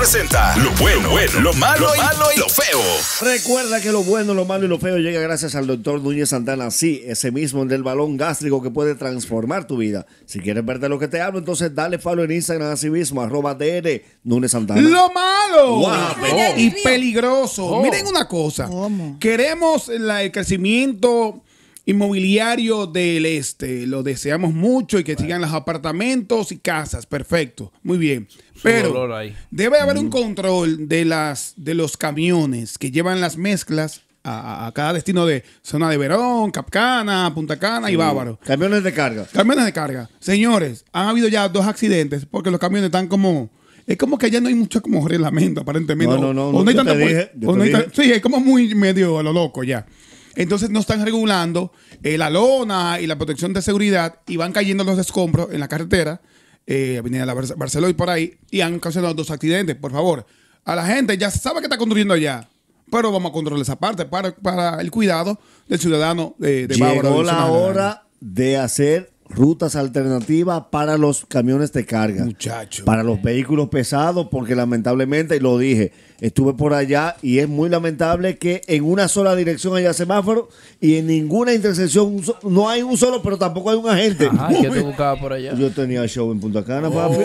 presenta lo bueno, lo malo y lo feo. Recuerda que lo bueno, lo malo y lo feo llega gracias al doctor Núñez Santana. Sí, ese mismo del balón gástrico que puede transformar tu vida. Si quieres ver de lo que te hablo, entonces dale follow en Instagram así mismo, @DR Núñez Santana. Lo malo Wow. y peligroso. Oh. Miren una cosa. ¿Cómo? Queremos el crecimiento inmobiliario del este. Lo deseamos mucho y que sigan los apartamentos y casas. Perfecto. Muy bien. Pero debe haber un control de los camiones que llevan las mezclas a cada destino de zona de Verón, Capcana, Punta Cana y Bávaro. Camiones de carga. Camiones de carga. Señores, han habido ya 2 accidentes porque los camiones están como... Es como que ya no hay mucho como reglamento, aparentemente. No, hay yo tanta te dije, sí, es como muy medio a lo loco ya. Entonces no están regulando la lona y la protección de seguridad y van cayendo los escombros en la carretera, Avenida Barceló y por ahí, y han causado 2 accidentes. Por favor, a la gente ya sabe que está conduciendo allá, pero vamos a controlar esa parte para el cuidado del ciudadano de Bávaro. Llegó la hora de hacer rutas alternativas para los camiones de carga. Muchacho. Para los vehículos pesados, porque lamentablemente, y lo dije, estuve por allá y es muy lamentable que en una sola dirección haya semáforo y en ninguna intersección no hay un solo, pero tampoco hay un agente. Ajá, ¿qué te buscaba por allá? Yo tenía show en Punta Cana, papi.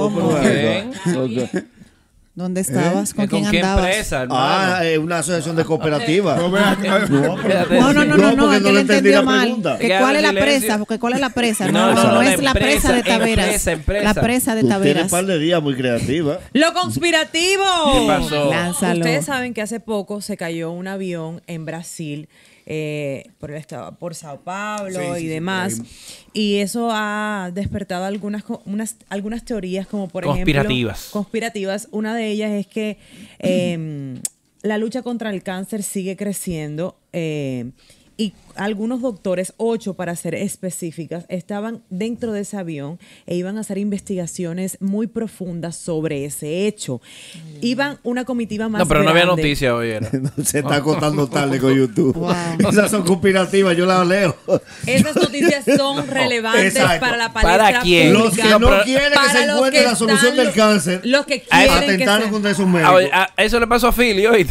¿Dónde estabas? ¿Con quién qué andabas? empresa, hermano? Una asociación de cooperativas. No, vean, No, porque es que no le entendí la entendió mal. pregunta. Que Que ¿Cuál es la silencio. presa? Porque ¿cuál es la presa? No, No, no, es la presa de Taveras. empresa. La presa de Tú tienes un Taveras. par de días muy creativa. ¡Lo conspirativo! ¿Qué pasó? Lánzalo. Ustedes saben que hace poco se cayó un avión en Brasil por Sao Paulo y demás. Y eso ha despertado algunas teorías, como por Conspirativas. ejemplo... Conspirativas. Una de ellas es que la lucha contra el cáncer sigue creciendo. Y algunos doctores, 8 para ser específicas, estaban dentro de ese avión e iban a hacer investigaciones muy profundas sobre ese hecho. Iban una comitiva más No, pero no había grande. noticia hoy, era. Se está acotando tarde con YouTube. Wow. Esas son conspirativas, yo las leo. Esas noticias son relevantes Exacto. para la palestra ¿Para quién? Los pública. que no pero- quieren que Para se los encuentre que la solución están- del cáncer, Los que quieren que atentaron se... contra esos Ah, médicos. oye, eso le pasó a Philly hoy.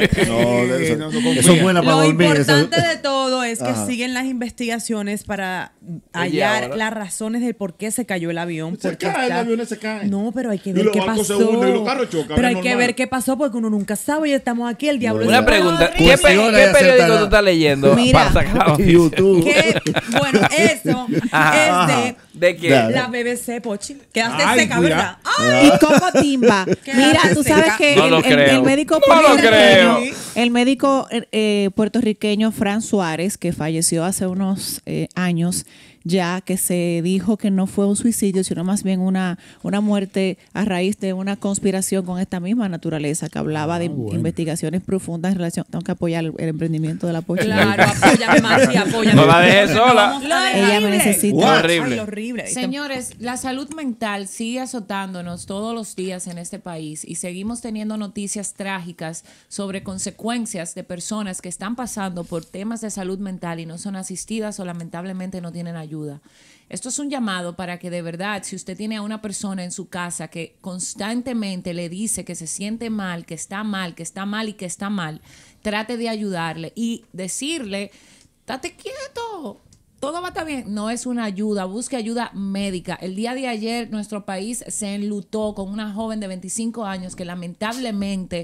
Eso es buena para Lo dormir. importante de todo es que Ajá. siguen las investigaciones para hallar ahora? las razones del por qué se cayó el avión. Se porque caen, está- los aviones se caen. No, pero hay que Y ver los qué barcos se pasó. hunden y los carros chocan, Pero es hay que normal. ver qué pasó porque uno nunca sabe. Ya estamos aquí, el diablo Una es pregunta. ¿Qué, Cuestiones qué periódico acertadas. tú estás leyendo Mira. para sacar la noticia? YouTube. que, bueno, eso Ajá. es ¿De qué? Dale. de la BBC, Pochi. Quedaste Ay, seca, cuidado. ¿verdad? ¡Ay! Y Coco Timba. Mira, tú sabes que No lo creo. el médico No lo puertorriqueño, creo. el médico puertorriqueño Fran Suárez, que falleció hace unos años, ya que se dijo que no fue un suicidio, sino más bien una muerte a raíz de una conspiración con esta misma naturaleza, que hablaba de investigaciones profundas en relación. Tengo que apoyar el emprendimiento de la Pochi. Claro, apóyame, Marci, apóyame. No la dejes sola. Ella me necesita. Horrible. Ay, horrible. Señores, la salud mental sigue azotándonos todos los días en este país y seguimos teniendo noticias trágicas sobre consecuencias de personas que están pasando por temas de salud mental y no son asistidas o lamentablemente no tienen ayuda. Esto es un llamado para que de verdad, si usted tiene a una persona en su casa que constantemente le dice que se siente mal, que está mal, que está mal y que está mal, trate de ayudarle y decirle, date quieto, todo va a estar bien. No es una ayuda, busque ayuda médica. El día de ayer nuestro país se enlutó con una joven de 25 años que lamentablemente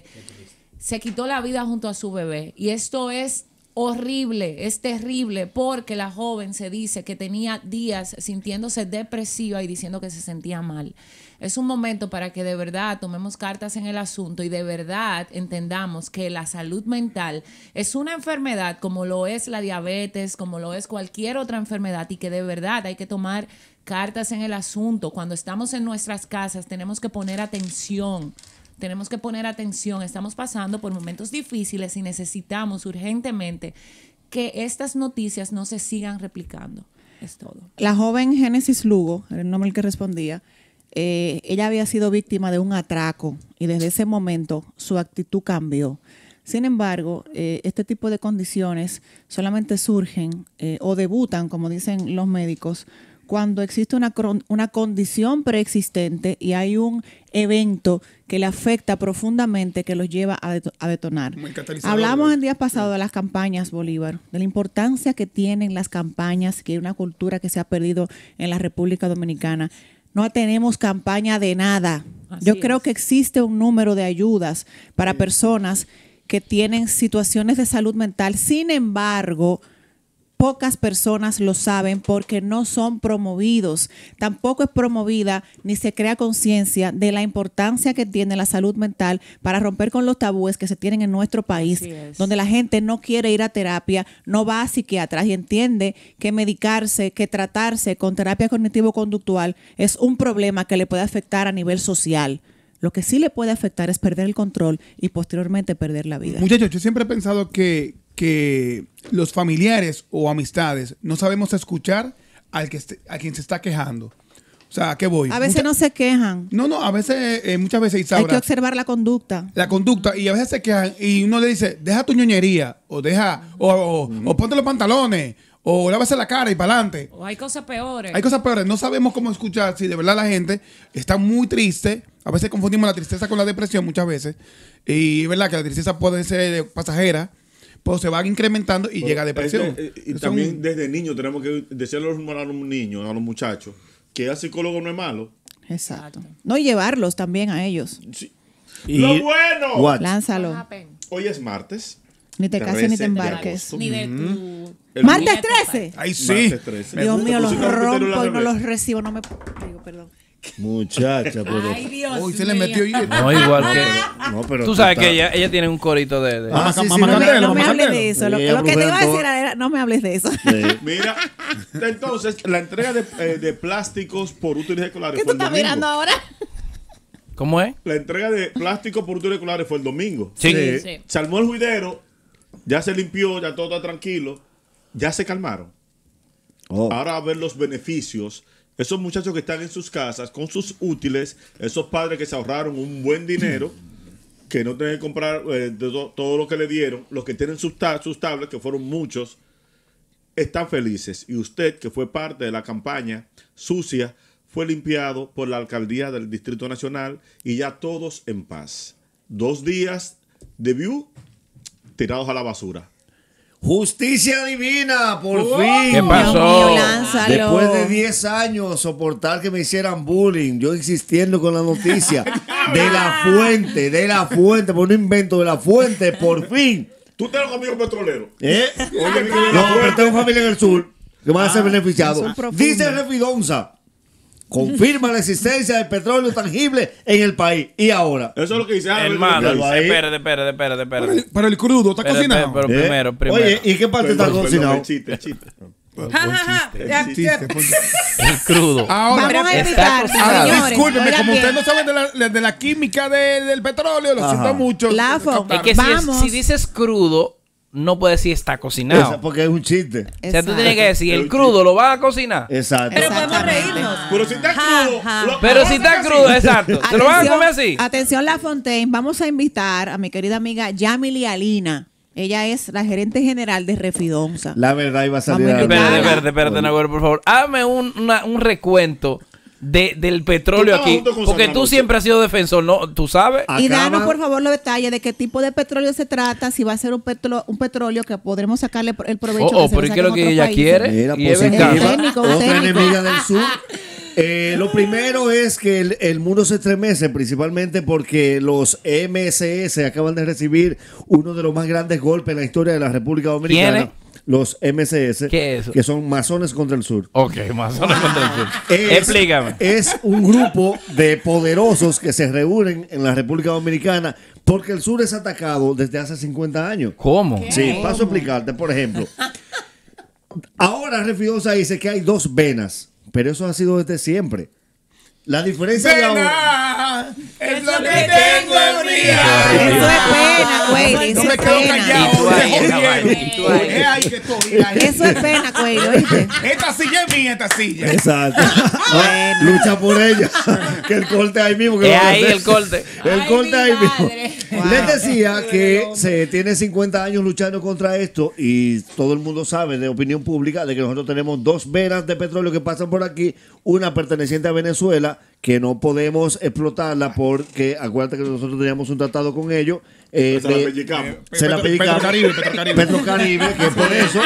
se quitó la vida junto a su bebé. Y esto es horrible, es terrible, porque la joven se dice que tenía días sintiéndose depresiva y diciendo que se sentía mal. Es un momento para que de verdad tomemos cartas en el asunto y de verdad entendamos que la salud mental es una enfermedad como lo es la diabetes, como lo es cualquier otra enfermedad, y que de verdad hay que tomar cartas en el asunto. Cuando estamos en nuestras casas tenemos que poner atención. Tenemos que poner atención. Estamos pasando por momentos difíciles y necesitamos urgentemente que estas noticias no se sigan replicando. Es todo. La joven Génesis Lugo, era el nombre al que respondía, ella había sido víctima de un atraco y desde ese momento su actitud cambió. Sin embargo, este tipo de condiciones solamente surgen o debutan, como dicen los médicos, cuando existe una condición preexistente y hay un evento que le afecta profundamente, que los lleva a detonar. Como el catalizador. Hablamos en días pasados de las campañas, Bolívar, de la importancia que tienen las campañas, que hay una cultura que se ha perdido en la República Dominicana. No tenemos campaña de nada. Así Yo creo es. que existe un número de ayudas para personas que tienen situaciones de salud mental. Sin embargo, pocas personas lo saben porque no son promovidos. Tampoco es promovida ni se crea conciencia de la importancia que tiene la salud mental para romper con los tabúes que se tienen en nuestro país, Así es. donde la gente no quiere ir a terapia, no va a psiquiatras y entiende que medicarse, que tratarse con terapia cognitivo-conductual es un problema que le puede afectar a nivel social. Lo que sí le puede afectar es perder el control y posteriormente perder la vida. Muchachos, yo siempre he pensado que los familiares o amistades no sabemos escuchar a quien se está quejando. O sea, ¿a qué voy? A veces no se quejan. No, a veces, muchas veces, Hay Isaura, que observar la conducta. la conducta, y a veces se quejan y uno le dice, deja tu ñoñería, o o ponte los pantalones, o lávase la cara y para adelante. O hay cosas peores. Hay cosas peores, no sabemos cómo escuchar si de verdad la gente está muy triste. A veces confundimos la tristeza con la depresión muchas veces. Y es verdad que la tristeza puede ser pasajera, pero se va incrementando y llega a depresión. Y Eso también es un- desde niños tenemos que decirle a los niños, a los muchachos, que el psicólogo no es malo. Exacto. No, y llevarlos también a ellos. Sí. Y- ¡Lo bueno! What? Lánzalo. Hoy es martes. Ni te cases ni 13 te de embarques. agosto. Ni de tu... El Martes Ni de tu 13. Ay, sí. Martes 13. Dios mío, los Pusieron el rompo y no criterio los al revés. recibo. No me digo, perdón. Muchacha, pero. Ay, Dios Uy, se le mío. metió y... No, igual que. No, pero Tú sabes estás- que ella tiene un corito de. Ah, sí, sí, Mamá no, Candela, No me Mamá hables Candela. de eso. Lo Sí, que te iba a Roberto. decir era, no me hables de eso. Sí. Mira, entonces, la entrega de plásticos por útiles escolares ¿Qué fue tú el estás domingo. mirando ahora? ¿Cómo es? La entrega de plásticos por útiles escolares fue el domingo. Sí. Sí. Sí. Se armó el juidero, ya se limpió, ya todo está tranquilo, ya se calmaron. Oh. Ahora a ver los beneficios. Esos muchachos que están en sus casas con sus útiles, esos padres que se ahorraron un buen dinero, que no tienen que comprar todo lo que le dieron, los que tienen sus tablets, que fueron muchos, están felices. Y usted, que fue parte de la campaña sucia, fue limpiado por la alcaldía del Distrito Nacional y ya todos en paz. 2 días de view tirados a la basura. Justicia divina, por Oh. fin. ¿Qué pasó? Dios mío, lánzalo. Después de 10 años soportar que me hicieran bullying, yo insistiendo con la noticia de la fuente, por un invento de la fuente, por fin. Tú tienes un amigo petrolero. ¿Eh? Oye, No, pero tengo familia en el sur que van a ser beneficiados. son profundos. Dice Refidonza, confirma la existencia del petróleo tangible en el país. ¿Y ahora? Eso es lo que dice. Hermano, míralo ahí. espérate. Pero el crudo está cocinado. Pero ¿Eh? primero. Oye, ¿y qué parte está cocinado? El chiste. El chiste, pues. el crudo. Ahora, Vamos a está evitar, cocinado. señores. discúlpeme, oigan como bien. ustedes no saben de la química del petróleo, lo siento mucho. Lafo. Es que Vamos. si dices crudo, no puedes decir está cocinado. Porque es un chiste. O sea, tú tienes que decir, el crudo lo vas a cocinar. Exacto. Pero podemos Exactamente. reírnos. Pero si está crudo. Pero si está crudo, exacto. ¿Se lo van a comer así? Atención, La Fontaine. Vamos a invitar a mi querida amiga Yamily Alina. Ella es la gerente general de Refidonza. La verdad iba a salir Vamos a a invitar. Espérate, Nagüero, por favor. Hazme un recuento del petróleo Tú aquí. estabas junto con Porque Sandra tú Montes. siempre has sido defensor, ¿no? ¿Tú sabes? Y Acaban- danos, por favor, los detalles de qué tipo de petróleo se trata, si va a ser un petróleo que podremos sacarle el provecho. que se Pero le ¿y saque qué es lo en que otros ella países. quiere? Mira, Y es positiva, venganza. técnico, otra técnico. enemiga del sur. Lo primero es que el mundo se estremece, principalmente porque los MSS acaban de recibir uno de los más grandes golpes en la historia de la República Dominicana. ¿Quiénes? Los MSS, ¿Qué es eso? que son masones contra el sur. Ok, más o menos contra el sur. Explícame. Es un grupo de poderosos que se reúnen en la República Dominicana porque el sur es atacado desde hace 50 años. ¿Cómo? Sí, paso a explicarte, por ejemplo. Ahora Refidonza dice que hay 2 venas, pero eso ha sido desde siempre. La diferencia de ahora... Es lo que tengo en mi Eso es pena, güey. No Eso me es quedo pena. callado. Y tú ahí, Oye, caballo, y tú ahí. oye, ay, que estoy ahí. Eso es pena, güey. ¿Oíste? Esta silla es mía, esta silla. Exacto. No, lucha por ella. Que el corte ahí mismo. Que Es lo van a ahí hacer. el corte. El Ay, corte mi ahí mismo. madre. Les decía que se tiene 50 años luchando contra esto y todo el mundo sabe de opinión pública de que nosotros tenemos 2 venas de petróleo que pasan por aquí, una perteneciente a Venezuela que no podemos explotarla porque acuérdate que nosotros teníamos un tratado con ellos. Se la pellicamos. Se la pellicamos. Petrocaribe, que es por eso.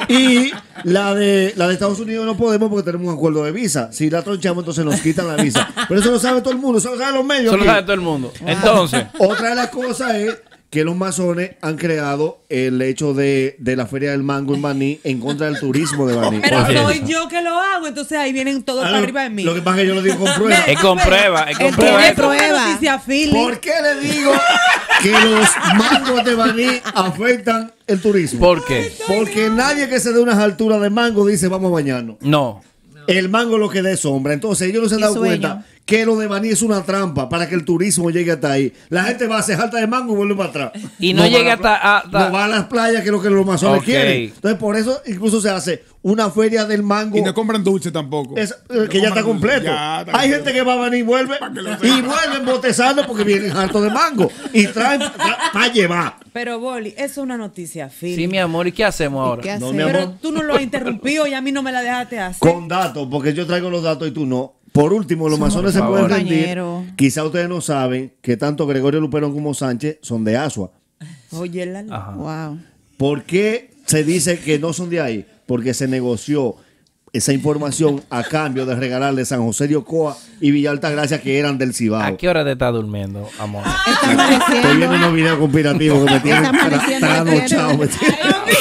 Y la de Estados Unidos no podemos porque tenemos un acuerdo de visa. Si la tronchamos, entonces nos quitan la visa. Pero eso lo sabe todo el mundo, eso lo saben los medios. Eso lo aquí. sabe todo el mundo. Entonces, Otra de las cosas es que los masones han creado el hecho de la Feria del Mango en Baní en contra del turismo de Baní. Pero Oye. soy yo que lo hago, entonces ahí vienen todos para arriba de mí. Lo que pasa es que yo lo digo con prueba. es con prueba, es con Él prueba. tiene esto. prueba. Noticia Philly. ¿Por qué le digo que los mangos de Baní afectan el turismo? ¿Por qué? Porque nadie que se dé unas alturas de mango dice vamos a bañarnos. No. El mango lo que dé sombra. Entonces ellos no se han Y dado sueño. cuenta que lo de Baní es una trampa para que el turismo llegue hasta ahí. La gente va a hacer jalta de mango y vuelve para atrás. Y no va llega a la hasta- no va a las playas que es lo que los masones Ok. quieren. Entonces por eso incluso se hace una feria del mango. Y no compran dulce tampoco. Que ya está completo. Ya está Hay completo. gente que va a venir y vuelve que lo y vuelven botezando porque vienen hartos de mango y traen para llevar. Pero, Boli, eso es una noticia Philly. Sí, mi amor, ¿y qué hacemos ahora? ¿Qué No, hacer? mi amor. Pero tú no lo has interrumpido y a mí no me la dejaste hacer. Con datos, porque yo traigo los datos y tú no. Por último, los masones se por pueden favor. rendir. Compañero. Quizá ustedes no saben que tanto Gregorio Luperón como Sánchez son de Asua. Oye, la... Ajá. Wow. ¿Por qué se dice que no son de ahí? Porque se negoció esa información a cambio de regalarle San José de Ocoa y Villa Altagracia, que eran del Cibao. ¿A qué hora te estás durmiendo, amor? Está Estoy viendo amaneciendo. unos videos conspirativos que me tienen Está amaneciendo trasnochado. me tienen-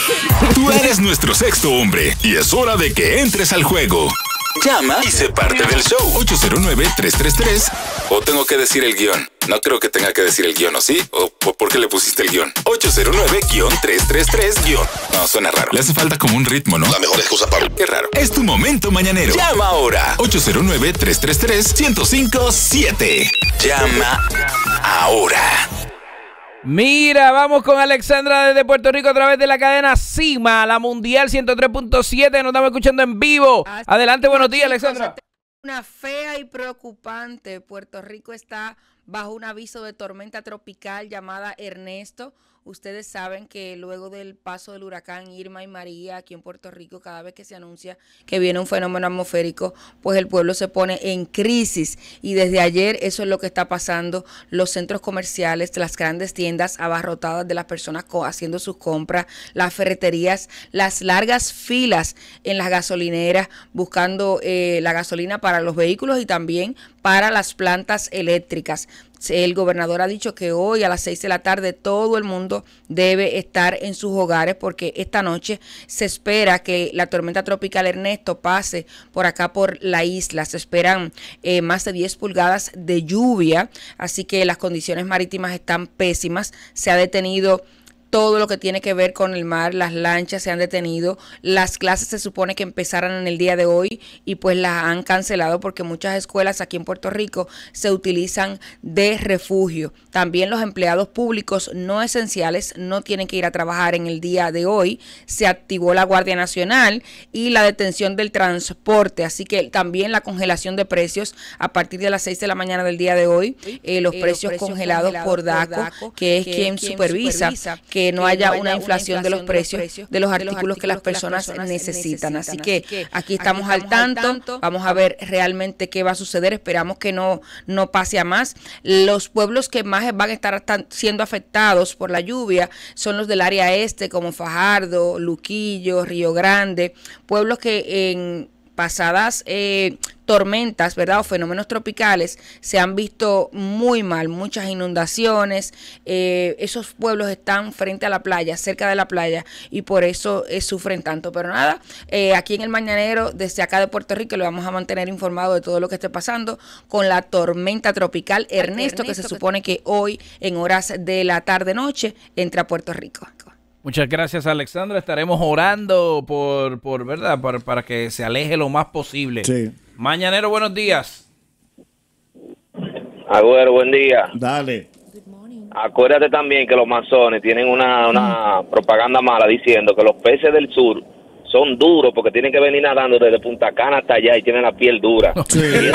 Tú eres nuestro sexto hombre y es hora de que entres al juego. Llama y sé parte del show. 809-333. O tengo que decir el guión. No creo que tenga que decir el guión, ¿o sí? ¿O por qué le pusiste el guión? 809-333-. No, suena raro. Le hace falta como un ritmo, ¿no? La mejor excusa para... Qué raro. Es tu momento mañanero. Llama ahora. 809-333-1057. Llama ahora. Mira, vamos con Alexandra desde Puerto Rico a través de la cadena Cima, la Mundial 103.7. Nos estamos escuchando en vivo. Adelante, buenos días, Alexandra. Una fea y preocupante. Puerto Rico está bajo un aviso de tormenta tropical llamada Ernesto. Ustedes saben que luego del paso del huracán Irma y María aquí en Puerto Rico, cada vez que se anuncia que viene un fenómeno atmosférico, pues el pueblo se pone en crisis. Y desde ayer eso es lo que está pasando. Los centros comerciales, las grandes tiendas abarrotadas de las personas haciendo sus compras, las ferreterías, las largas filas en las gasolineras buscando la gasolina para los vehículos y también para las plantas eléctricas. El gobernador ha dicho que hoy a las 6 de la tarde todo el mundo debe estar en sus hogares porque esta noche se espera que la tormenta tropical Ernesto pase por acá por la isla. Se esperan más de 10 pulgadas de lluvia, así que las condiciones marítimas están pésimas. Se ha detenido todo lo que tiene que ver con el mar, las lanchas se han detenido, las clases se supone que empezaran en el día de hoy y pues las han cancelado porque muchas escuelas aquí en Puerto Rico se utilizan de refugio. También los empleados públicos no esenciales no tienen que ir a trabajar en el día de hoy. Se activó la Guardia Nacional y la detención del transporte, así que también la congelación de precios a partir de las 6 de la mañana del día de hoy, los precios congelados por DACO, que es quien supervisa que no haya una inflación de los precios de los artículos que las personas necesitan. Así que aquí estamos al tanto, vamos a ver realmente qué va a suceder, esperamos que no pase a más. Los pueblos que más van a estar siendo afectados por la lluvia son los del área este, como Fajardo, Luquillo, Río Grande, pueblos que en pasadas tormentas, ¿verdad? O fenómenos tropicales se han visto muy mal, muchas inundaciones. Esos pueblos están frente a la playa, cerca de la playa, y por eso sufren tanto. Pero nada, aquí en el Mañanero, desde acá de Puerto Rico, le vamos a mantener informado de todo lo que esté pasando con la tormenta tropical Ernesto, que se supone que hoy, en horas de la tarde-noche, entra a Puerto Rico. Muchas gracias, Alexandra. Estaremos orando por ¿verdad? Para que se aleje lo más posible. Sí. Mañanero, buenos días. Agüero, buen día. Dale. acuérdate también que los masones tienen una propaganda mala diciendo que los peces del sur son duros porque tienen que venir nadando desde Punta Cana hasta allá y tienen la piel dura. Sí.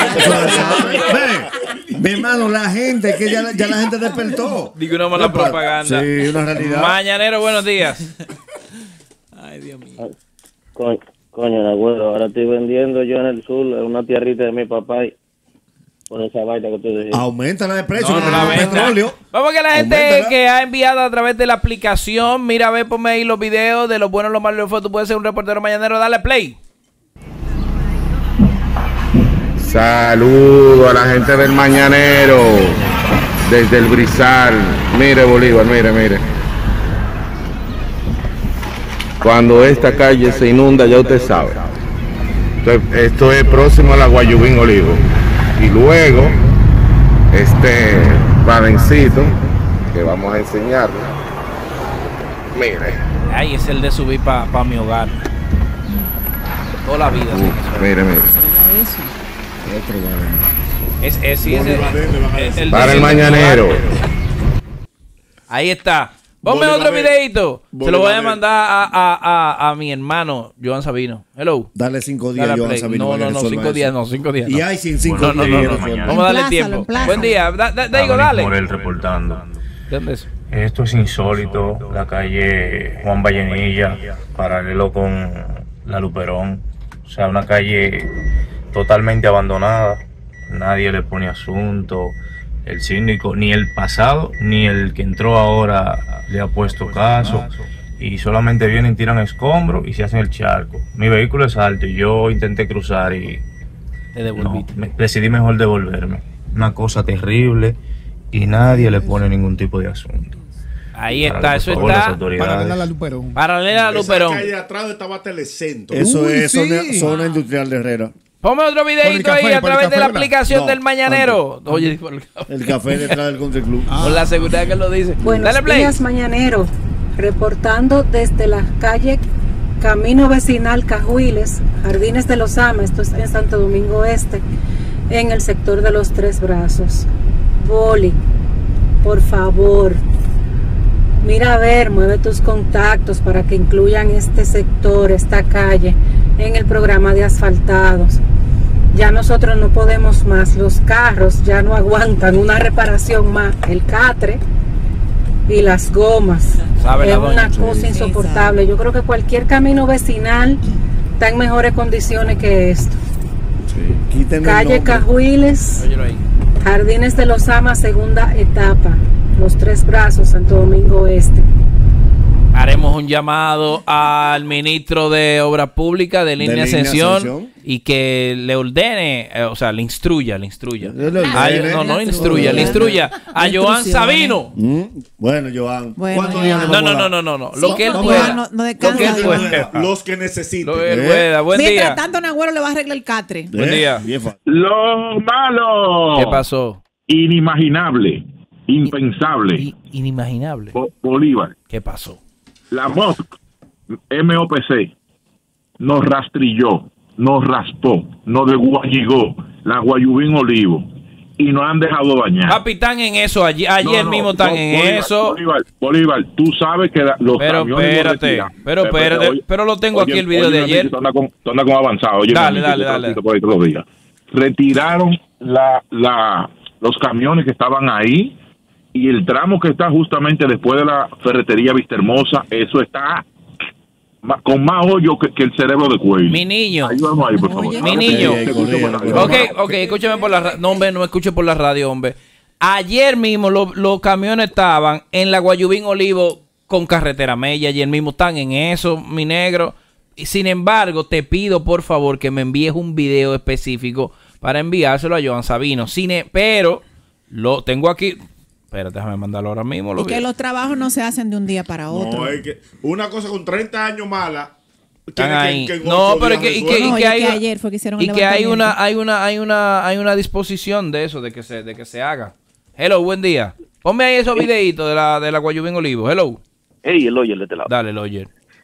Mi hermano, la gente, que ya la gente despertó. Digo una mala propaganda. Sí, una realidad. Mañanero, buenos días. Ay, Dios mío. Coño, abuelo, ahora estoy vendiendo yo en el sur una tierrita de mi papá y por esa vaina que tú dijiste. Aumenta la de precio, No, que no la tenemos venta. petróleo. Vamos que la gente Auméntala. que ha enviado a través de la aplicación, mira, ve, ponme ahí los videos de los buenos, los malos y los feos. Tú puedes ser un reportero mañanero, dale play. Saludo a la gente del Mañanero desde el Brizal. Mire, Bolívar, mire. Cuando esta calle se inunda, ya usted sabe. Esto es próximo a la Guayubín Olivo. Y luego, este badencito que vamos a enseñarle. Mire. Ay, es el de subir para mi hogar. Toda la vida. Mire. Es el Para el Mañanero. Ahí está. Ponme otro videito. Se lo voy a mandar a mi hermano, Joan Sabino. Hello. Dale 5 días, Dale Joan play. Sabino. No, 5 días no, 5 días. Y no. hay sin 5 No. días. Vamos a darle tiempo. Buen día. Digo, dale. Morel reportando. ¿Dónde es? Esto es insólito. La calle Juan Vallenilla, paralelo con la Luperón. O sea, una calle totalmente abandonada. Nadie le pone asunto. El síndico, ni el pasado, ni el que entró ahora le ha puesto caso. Y solamente vienen, tiran escombros y se hacen el charco. Mi vehículo es alto y yo intenté cruzar y decidí mejor devolverme. Una cosa terrible y nadie le pone ningún tipo de asunto. Ahí está, eso está. Paralela a la Luperón. Paralela a la Luperón. Esa calle atrás estaba Telecentro. Eso es zona industrial de Herrera. Ponme otro videito ahí a través de la aplicación del Mañanero. Oye, el café detrás del Country Club. Con la seguridad que lo dice. Buenos Dale play. días, Mañanero. Reportando desde la calle Camino Vecinal Cajuiles, Jardines de los Ames, esto es en Santo Domingo Este, en el sector de los Tres Brazos. Boli, por favor, mira a ver, mueve tus contactos para que incluyan este sector, esta calle, en el programa de asfaltados. Ya nosotros no podemos más, los carros ya no aguantan una reparación más, el catre y las gomas. Es una cosa insoportable. Yo creo que cualquier camino vecinal está en mejores condiciones que esto. Calle Cajuiles, Jardines de los Amas, segunda etapa, Los Tres Brazos, Santo Domingo Este. Haremos un llamado al ministro de Obras Públicas de Línea Ascensión y que le ordene, o sea, le instruya. Le instruya a Joan Sabino. Bueno, Joan. ¿Cuántos días le vamos a dar? No. Lo que él pueda. Los que necesiten. Lo que él pueda. Buen Mientras día. tanto, Nagüero le va a arreglar el catre. Buen día. Lo malo. ¿Qué pasó? Inimaginable. Impensable. Inimaginable. Bolívar. ¿Qué pasó? La MOPC nos rastrilló, nos raspó, nos desguayigó la Guayubín Olivo y nos han dejado dañar. Papi, están en eso. Ayer mismo están en eso. Bolívar, tú sabes que los camiones espérate, pero lo tengo aquí el video de ayer. Tú andas con avanzado. Oye, Dale. Por ahí todos los días. Retiraron los camiones que estaban ahí. Y el tramo que está justamente después de la ferretería Vistahermosa, eso está con más hoyo que el cerebro de cuello. Mi niño. Ayúdame ahí, por favor. Mi niño. Ok, escúchame por la radio. No, hombre, no me escuche por la radio, hombre. Ayer mismo los camiones estaban en la Guayubín Olivo con carretera Mella. Ayer mismo están en eso, mi negro. Y sin embargo, te pido por favor que me envíes un video específico para enviárselo a Joan Sabino. Pero lo tengo aquí. Espérate, déjame mandarlo ahora mismo. Porque los trabajos no se hacen de un día para otro. No, es que una cosa con 30 años mala. Están ahí. No, pero ayer fue que hicieron el levantamiento. hay una disposición de eso, de que se haga. Hello, buen día. Ponme ahí esos videitos de la Guayubín Olivo. Hello. Hey, el Oyer de este lado. Dale, el Oyer.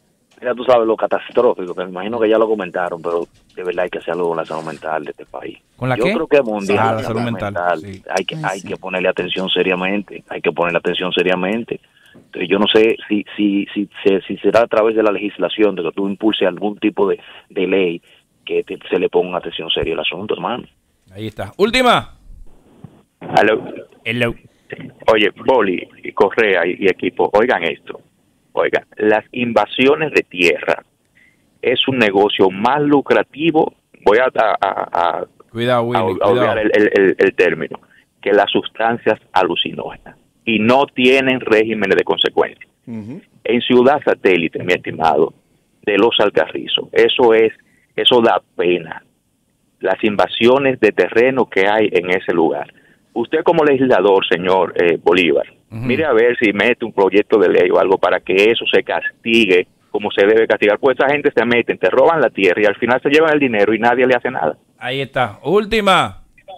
Ya tú sabes lo catastrófico, que me imagino que ya lo comentaron, pero de verdad hay que hacer algo con la salud mental de este país. ¿Con la Yo qué? creo que mundial, La salud mental. Sí. hay que ponerle atención seriamente, Entonces, yo no sé si será a través de la legislación, de que tú impulses algún tipo de ley que se le ponga atención seria al asunto, hermano. Ahí está. Última. Hello. Oye, Boli, Correa y equipo, oigan esto. Oigan, las invasiones de tierra es un negocio más lucrativo, voy a Cuidado, Willy, a olvidar el término, que las sustancias alucinógenas. Y no tienen regímenes de consecuencia. En Ciudad Satélite, mi estimado, de Los Alcarrizos, eso da pena. Las invasiones de terreno que hay en ese lugar. Usted como legislador, señor Bolívar, mire a ver si mete un proyecto de ley o algo para que eso se castigue como se debe castigar. Pues esa gente se meten, te roban la tierra y al final se llevan el dinero y nadie le hace nada. Ahí está. Última.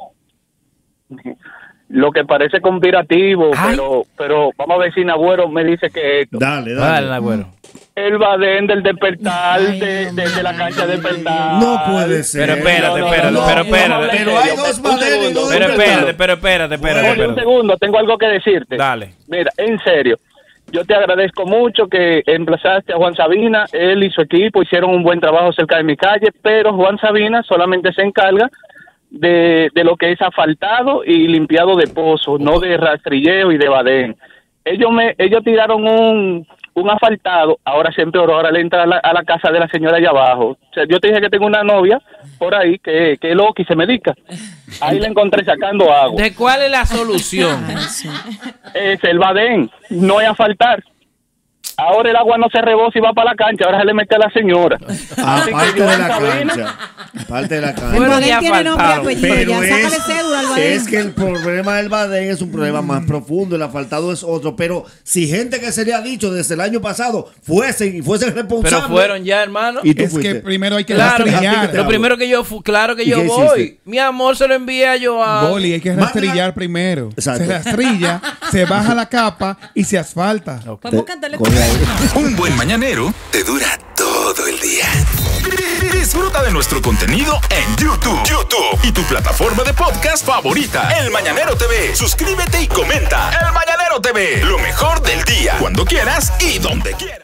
Lo que parece conspirativo, pero vamos a ver si Nagüero me dice que esto. Dale, Nagüero. El Badén del despertar, de la cancha de despertar. No puede ser. Pero espérate. Pero hay dos Badenes y dos Pero espérate. Un segundo, tengo algo que decirte. Dale. Mira, en serio, yo te agradezco mucho que emplazaste a Juan Sabina. Él y su equipo hicieron un buen trabajo cerca de mi calle, pero Juan Sabina solamente se encarga de lo que es asfaltado y limpiado de pozos, no de rastrilleo y de badén. Ellos tiraron un asfaltado, ahora se empeoró, ahora le entra a la casa de la señora allá abajo. O sea, yo te dije que tengo una novia por ahí que es loca y se medica. Ahí la encontré sacando agua. ¿De cuál es la solución? Es el badén, no es asfaltar. Ahora el agua no se rebosa y va para la cancha, ahora se le mete a la señora. Aparte de la cancha. Aparte de la cancha. El Badén tiene nombre y apellido, Pero ya sácale cédula al Badén. es que el problema del Badén es un problema más profundo, el asfaltado es otro. Pero si gente que se le ha dicho desde el año pasado fuesen responsables. Pero fueron ya, hermano. ¿Y tú Es fuiste? que primero hay que Claro, rastrillar. lo primero que yo claro que ¿Y yo qué voy. hiciste? Mi amor se lo envía a Joan. Boli, hay que rastrillar primero. Exacto. Se rastrilla, se baja la capa y se asfalta. Vamos a cantarle Un buen mañanero te dura todo el día. Disfruta de nuestro contenido en YouTube y tu plataforma de podcast favorita, El Mañanero TV. Suscríbete y comenta. El Mañanero TV, lo mejor del día, cuando quieras y donde quieras.